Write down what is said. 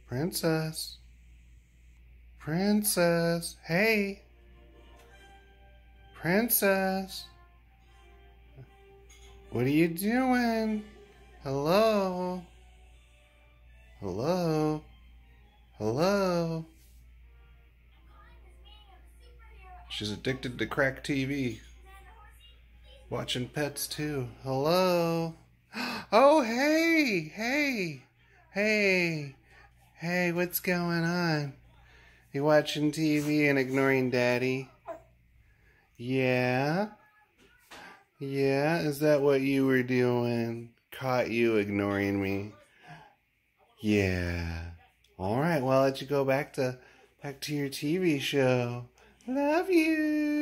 Princess. Princess. Hey. Princess. What are you doing? Hello? Hello? Hello? She's addicted to crack TV. Watching pets too. Hello? Oh, hey! Hey! Hey! Hey, what's going on? You watching TV and ignoring Daddy? Yeah? Yeah? Is that what you were doing? Caught you ignoring me. Yeah. Alright, well, I'll let you go back to your TV show. Love you.